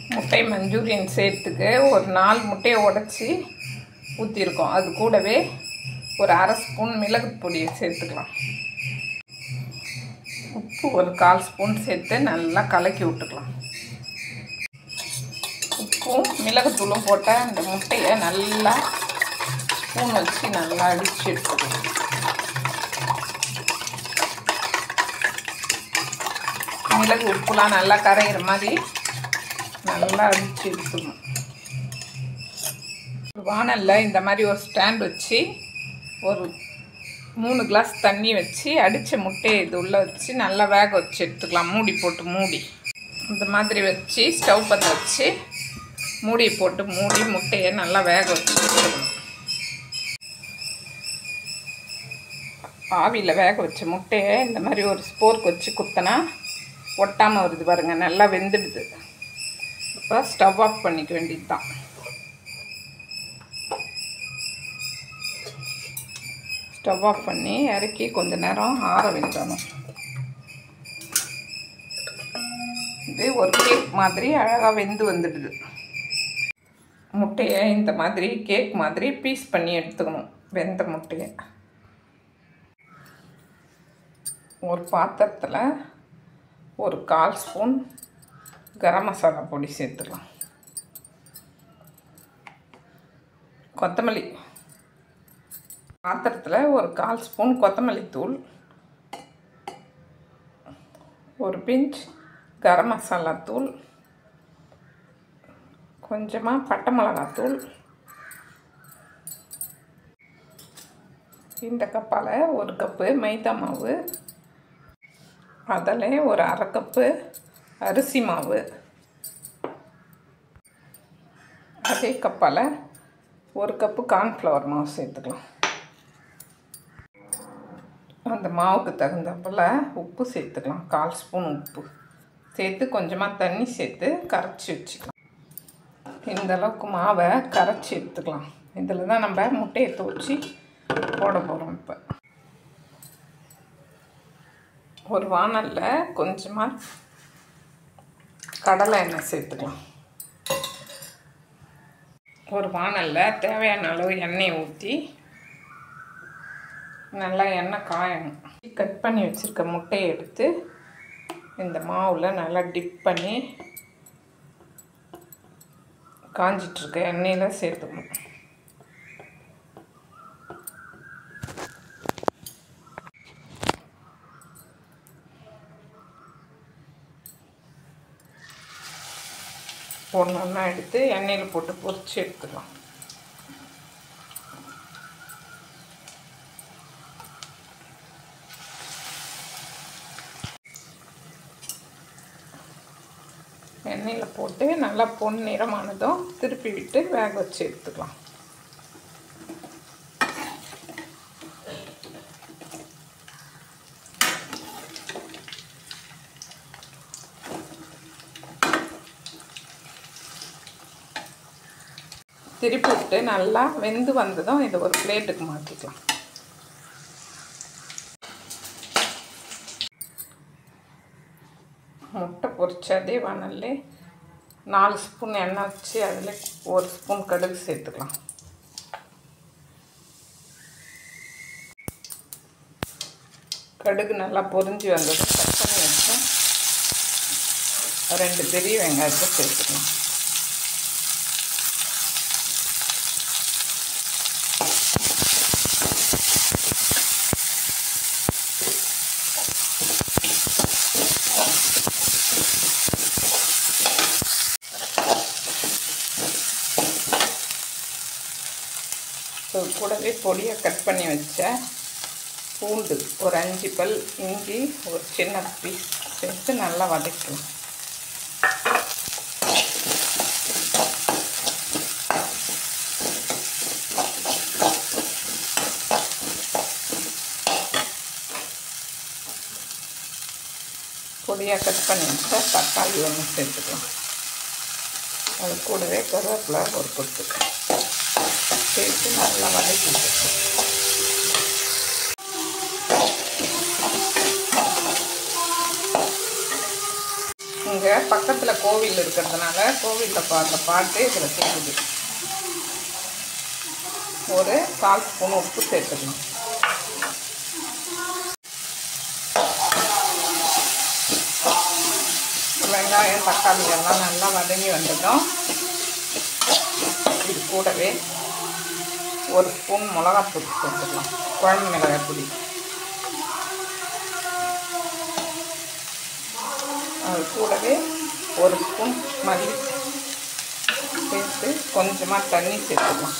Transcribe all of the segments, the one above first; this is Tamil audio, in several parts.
முட்டை மஞ்சூரியன் சேர்த்துக்கு ஒரு 4 முட்டையை உடச்சி ஊற்றிருக்கோம். அது கூடவே ஒரு அரை ஸ்பூன் மிளகு பொடியை சேர்த்துக்கலாம். உப்பு ஒரு 1/4 ஸ்பூன் சேர்த்து நல்லா கலக்கி விட்டுக்கலாம். உப்பும் மிளகுத்தூளும் போட்டால் அந்த முட்டையை நல்லா ஸ்பூன் வச்சு நல்லா அடித்து எடுத்துக்கலாம். மிளகு உப்புலாம் நல்லா கரைகிற மாதிரி நல்லா அடித்து எடுத்துக்கணும். வானலில் இந்த மாதிரி ஒரு ஸ்டாண்ட் வச்சு ஒரு 3 கிளாஸ் தண்ணி வச்சு அடித்த முட்டையை இது உள்ளே வச்சு நல்லா வேக வச்சு எடுத்துக்கலாம். மூடி போட்டு மூடி இந்த மாதிரி வச்சு ஸ்டவ் பற்ற வச்சு மூடி போட்டு மூடி முட்டையை நல்லா வேக வச்சு எடுத்துக்கணும். ஆவியில் வேக வச்ச முட்டையை இந்த மாதிரி ஒரு ஸ்போர்க் வச்சு குத்தினா ஒட்டாமல் வருது பாருங்கள், நல்லா வெந்துடுது. இப்போ ஸ்டவ் ஆஃப் பண்ணிக்க வேண்டியது தான். ஸ்டவ் ஆஃப் பண்ணி இறக்கி கொஞ்சம் நேரம் ஆற வைக்கணும். இது ஒரு கேக் மாதிரி அழகாக வெந்து வந்துடுது. முட்டையை இந்த மாதிரி கேக் மாதிரி பீஸ் பண்ணி எடுத்துக்கணும். வெந்த முட்டையை ஒரு பாத்திரத்தில் ஒரு 1/4 ஸ்பூன் கரம் மசாலா பொடி சேர்த்துக்கலாம். கொத்தமல்லி பாத்திரத்தில் ஒரு 1/4 ஸ்பூன் கொத்தமல்லி தூள், ஒரு பிஞ்ச் கரம் மசாலா தூள், கொஞ்சமாக பட்டை மிளகாத்தூள், இந்த கப்பால் ஒரு கப்பு மைதா மாவு, அதில் ஒரு அரை கப்பு அரிசி மாவு, அதே கப்பால் ஒரு கப்பு கார்ன்ஃப்ளவர் மாவு சேர்த்துக்கலாம். அந்த மாவுக்கு தகுந்தப்போல் உப்பு சேர்த்துக்கலாம். 1/4 ஸ்பூன் உப்பு சேர்த்து கொஞ்சமாக தண்ணி சேர்த்து கரைச்சி வச்சுக்கலாம். இந்த அளவுக்கு மாவை கரைச்சி எடுத்துக்கலாம். இதில் தான் நம்ம முட்டையை துவச்சி போட போகிறோம். இப்போ ஒரு வானலில் கொஞ்சமாக கடலை எண்ணெய் சேர்த்துக்கலாம். ஒரு வானலில் தேவையான அளவு எண்ணெயை ஊற்றி நல்லா எண்ணெய் காயணும். கட் பண்ணி வச்சுருக்க முட்டையை எடுத்து இந்த மாவில் நல்லா டிப் பண்ணி காஞ்சிட்ருக்க எண்ணெயில் சேர்த்துக்கணும். ஒன்றா எடுத்து எண்ணெயில் போட்டு பொரிச்சு எடுத்துக்கலாம். எண்ணெயில் போட்டு நல்லா பொன் நிறமானதும் திருப்பி விட்டு வேக வச்சு எடுத்துக்கலாம். திருப்பி விட்டு நல்லா வெந்து வந்ததும் இதை ஒரு பிளேட்டுக்கு மாற்றிக்கலாம். முட்டை பொரிச்ச அதே வானல்லே 4 ஸ்பூன் எண்ணெய் வச்சு அதில் 1 ஸ்பூன் கடுகு சேர்த்துக்கலாம். கடுகு நல்லா பொரிஞ்சு வந்ததும் கட் பண்ணி வச்சு 2 பெரிய வெங்காயத்தை சேர்த்துக்கலாம். கூடவே பொடியாக கட் பண்ணி வச்ச பூண்டு ஒரு 5 பல், இஞ்சி ஒரு சின்ன பீஸ் சேர்த்து நல்லா வதக்கலாம். பொடியாக கட் பண்ணி வச்சா தக்காளி ஒன்று சேர்த்துக்கலாம். அது கூடவே கருவேப்பிலை ஒரு கொத்து சேர்த்து நல்லா வதக்கிட்டு இங்கே இங்கே பக்கத்தில் கோவில் இருக்கிறதுனால கோவிலில் பாடுற பாட்டு இதில் கேட்குது. ஒரு 1/4 ஸ்பூன் உப்பு சேர்த்துக்கணும். வெங்காயம் தக்காளி எல்லாம் நல்லா வதங்கி வந்துடும். இது கூடவே 1 ஸ்பூன் மிளகாத்தூள் சேர்த்துக்கலாம், குழம்பு மிளகாய் பொடி. அது கூடவே 1 ஸ்பூன் மல்லி சேர்த்து கொஞ்சமாக தண்ணி சேர்த்துக்கலாம்.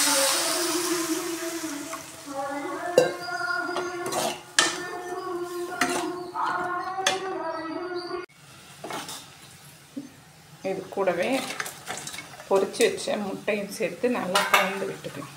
இது கூடவே பொரிச்சு வச்ச முட்டையும் சேர்த்து நல்லா கலந்து விட்டுக்கலாம்.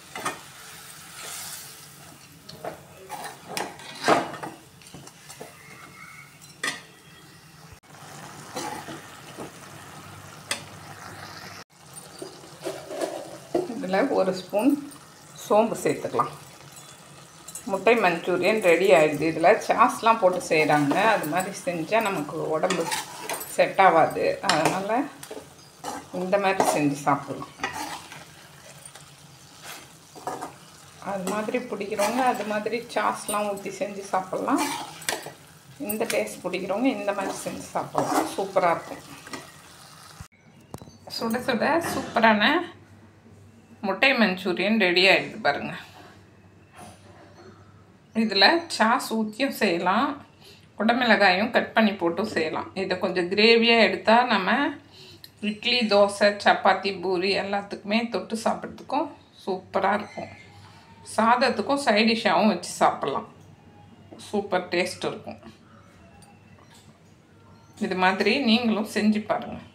இதில் 1 ஸ்பூன் சோம்பு சேர்த்துக்கலாம். முட்டை மஞ்சூரியன் ரெடி ஆகிடுது. இதில் சாஸ்லாம் போட்டு செய்கிறாங்க. அது மாதிரி செஞ்சால் நமக்கு உடம்பு செட் ஆகாது. அதனால் இந்த மாதிரி செஞ்சு சாப்பிடலாம். அது மாதிரி பிடிக்கிறவங்க அது மாதிரி சாஸ்லாம் ஊற்றி செஞ்சு சாப்பிட்லாம். இந்த டேஸ்ட் பிடிக்கிறவங்க இந்த மாதிரி செஞ்சு சாப்பிட்லாம். சூப்பராக இருக்கும். சுட சுட சூப்பரான முட்டை மஞ்சூரியன் ரெடி ஆகிடுது பாருங்கள். இதில் சாஸ் ஊற்றியும் செய்யலாம், குடமிளகாயும் கட் பண்ணி போட்டும் செய்யலாம். இதை கொஞ்சம் கிரேவியாக எடுத்தால் நம்ம இட்லி, தோசை, சப்பாத்தி, பூரி எல்லாத்துக்குமே தொட்டு சாப்பிட்றதுக்கும் சூப்பராக இருக்கும். சாதத்துக்கும் சைடிஷ்ஷாகவும் வச்சு சாப்பிட்லாம். சூப்பர் டேஸ்ட் இருக்கும். இது மாதிரி நீங்களும் செஞ்சு பாருங்கள்.